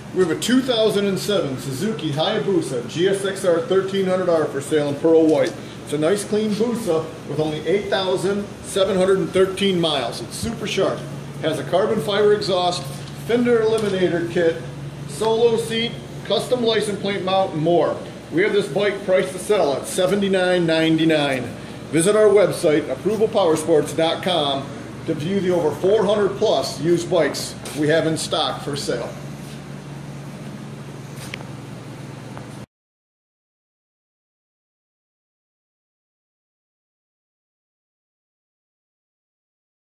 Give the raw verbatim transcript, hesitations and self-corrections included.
We have a two thousand seven Suzuki Hayabusa G S X R thirteen hundred R for sale in pearl white. It's a nice clean Busa with only eight thousand seven hundred thirteen miles. It's super sharp. Has a carbon fiber exhaust, fender eliminator kit, solo seat, custom license plate mount, and more. We have this bike priced to sell at seventy-nine ninety-nine. Visit our website, approval powersports dot com, to view the over four hundred plus used bikes we have in stock for sale.